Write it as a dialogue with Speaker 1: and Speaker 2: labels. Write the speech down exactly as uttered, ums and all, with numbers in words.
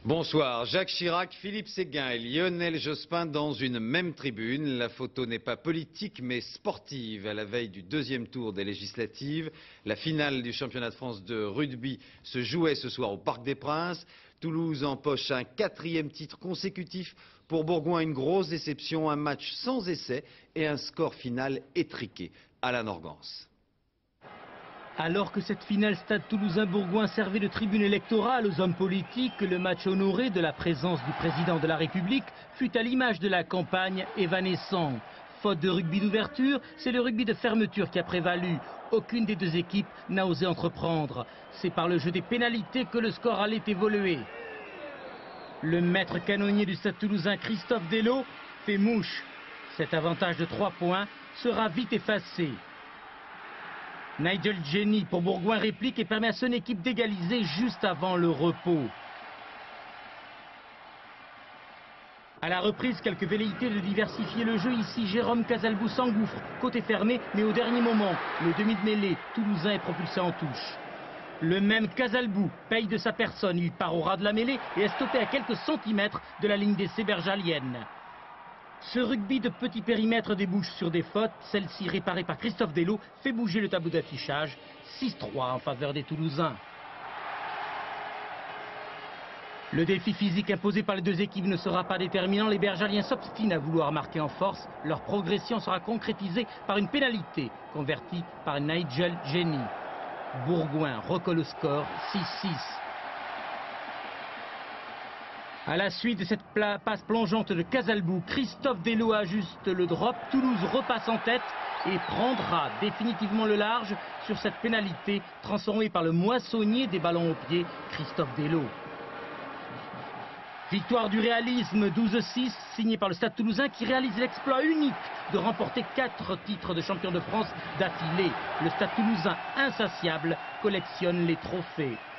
Speaker 1: Bonsoir. Jacques Chirac, Philippe Séguin et Lionel Jospin dans une même tribune. La photo n'est pas politique mais sportive. À la veille du deuxième tour des législatives, la finale du championnat de France de rugby se jouait ce soir au Parc des Princes. Toulouse empoche un quatrième titre consécutif. Pour Bourgoin, une grosse déception, un match sans essai et un score final étriqué. Alain Organce.
Speaker 2: Alors que cette finale Stade Toulousain-Bourgoin servait de tribune électorale aux hommes politiques, le match honoré de la présence du président de la République fut à l'image de la campagne évanescent. Faute de rugby d'ouverture, c'est le rugby de fermeture qui a prévalu. Aucune des deux équipes n'a osé entreprendre. C'est par le jeu des pénalités que le score allait évoluer. Le maître canonnier du Stade Toulousain, Christophe Delot, fait mouche. Cet avantage de trois points sera vite effacé. Nigel Jenny pour Bourgoin réplique et permet à son équipe d'égaliser juste avant le repos. À la reprise, quelques velléités de diversifier le jeu. Ici, Jérôme Casalbou s'engouffre, côté fermé, mais au dernier moment, le demi de mêlée toulousain est propulsé en touche. Le même Casalbou paye de sa personne, il part au ras de la mêlée et est stoppé à quelques centimètres de la ligne d'essai bergalienne. Ce rugby de petit périmètre débouche sur des fautes. Celle-ci, réparée par Christophe Delot, fait bouger le tableau d'affichage. six trois en faveur des Toulousains. Le défi physique imposé par les deux équipes ne sera pas déterminant. Les Bergaliens s'obstinent à vouloir marquer en force. Leur progression sera concrétisée par une pénalité convertie par Nigel Jenny. Bourgoin recolle au score six six. À la suite de cette passe plongeante de Casalbou, Christophe Delot ajuste le drop. Toulouse repasse en tête et prendra définitivement le large sur cette pénalité transformée par le moissonnier des ballons au pied, Christophe Delot. Victoire du réalisme douze six, signée par le Stade Toulousain qui réalise l'exploit unique de remporter quatre titres de champion de France d'affilée. Le Stade Toulousain insatiable collectionne les trophées.